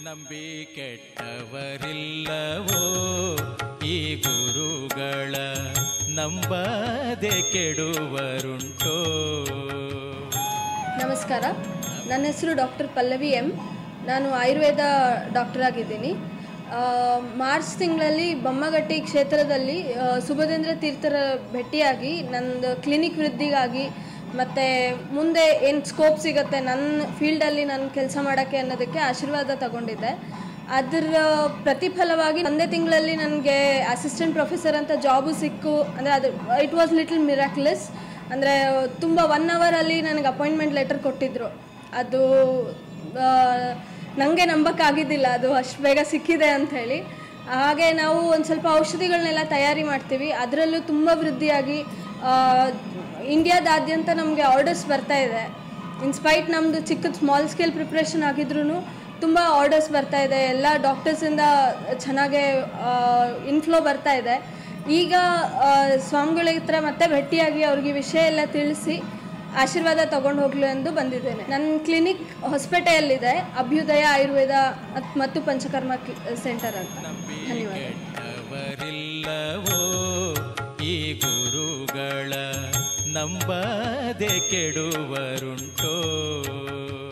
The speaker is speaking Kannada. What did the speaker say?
ನಂಬಿ ಕೆಟ್ಟವರಿಲ್ಲವೋ ಈ ಗುರುಗಳ ನಂಬದೆ ಕೆಡುವರುಂಟೋ. ನಮಸ್ಕಾರ, ನನ್ನ ಹೆಸರು ಡಾಕ್ಟರ್ ಪಲ್ಲವಿ ಎಂ. ನಾನು ಆಯುರ್ವೇದ ಡಾಕ್ಟರ್ ಆಗಿದ್ದೀನಿ. ಮಾರ್ಚ್ ತಿಂಗಳಲ್ಲಿ ಬೊಮ್ಮಗಟ್ಟಿ ಕ್ಷೇತ್ರದಲ್ಲಿ ಸುಬುಧೇಂದ್ರ ತೀರ್ಥರ ಭೇಟಿಯಾಗಿ ನಂದು ಕ್ಲಿನಿಕ್ ವೃದ್ಧಿಗಾಗಿ ಮತ್ತು ಮುಂದೆ ಏನು ಸ್ಕೋಪ್ ಸಿಗುತ್ತೆ ನನ್ನ ಫೀಲ್ಡಲ್ಲಿ ನಾನು ಕೆಲಸ ಮಾಡೋಕ್ಕೆ ಅನ್ನೋದಕ್ಕೆ ಆಶೀರ್ವಾದ ತಗೊಂಡಿದ್ದೆ. ಅದರ ಪ್ರತಿಫಲವಾಗಿ ಒಂದೇ ತಿಂಗಳಲ್ಲಿ ನನಗೆ ಅಸಿಸ್ಟೆಂಟ್ ಪ್ರೊಫೆಸರ್ ಅಂತ ಜಾಬು ಸಿಕ್ಕು. ಅಂದರೆ ಅದು ಇಟ್ ವಾಸ್ ಲಿಟಲ್ ಮಿರಾಕ್ಯುಲಸ್. ಅಂದರೆ ತುಂಬ 1 ಅವರಲ್ಲಿ ನನಗೆ ಅಪಾಯಿಂಟ್ಮೆಂಟ್ ಲೆಟರ್ ಕೊಟ್ಟಿದ್ದರು. ಅದು ನನಗೆ ನಂಬಕ್ಕಾಗಿದ್ದಿಲ್ಲ ಅದು ಅಷ್ಟು ಬೇಗ ಸಿಕ್ಕಿದೆ ಅಂಥೇಳಿ. ಹಾಗೆ ನಾವು ಒಂದು ಸ್ವಲ್ಪ ಔಷಧಿಗಳನ್ನೆಲ್ಲ ತಯಾರಿ ಮಾಡ್ತೀವಿ. ಅದರಲ್ಲೂ ತುಂಬ ವೃದ್ಧಿಯಾಗಿ ಇಂಡಿಯಾದಾದ್ಯಂತ ನಮಗೆ ಆರ್ಡರ್ಸ್ ಬರ್ತಾ ಇದೆ. ಇನ್ಸ್ಪೈಟ್ ನಮ್ಮದು ಚಿಕ್ಕದು ಸ್ಮಾಲ್ ಸ್ಕೇಲ್ ಪ್ರಿಪ್ರೇಷನ್ ಆಗಿದ್ರೂ ತುಂಬ ಆರ್ಡರ್ಸ್ ಬರ್ತಾ ಇದೆ. ಎಲ್ಲ ಡಾಕ್ಟರ್ಸಿಂದ ಚೆನ್ನಾಗೇ ಇನ್ಫ್ಲೋ ಬರ್ತಾ ಇದೆ. ಈಗ ಸ್ವಾಮಿಗಳ ಹತ್ರ ಮತ್ತೆ ಭೇಟಿಯಾಗಿ ಅವ್ರಿಗೆ ವಿಷಯ ಎಲ್ಲ ತಿಳಿಸಿ ಆಶೀರ್ವಾದ ತೊಗೊಂಡು ಹೋಗ್ಲು ಎಂದು ಬಂದಿದ್ದೇನೆ. ನನ್ನ ಕ್ಲಿನಿಕ್ ಹೊಸಪೇಟೆಯಲ್ಲಿದೆ, ಅಭ್ಯುದಯ ಆಯುರ್ವೇದ ಮತ್ತು ಪಂಚಕರ್ಮ ಸೆಂಟರ್ ಅಂತ. ಧನ್ಯವಾದ. ಈ ಗುರುಗಳ ನಂಬದೆ ಕೆಡುವರುಂಟೋ.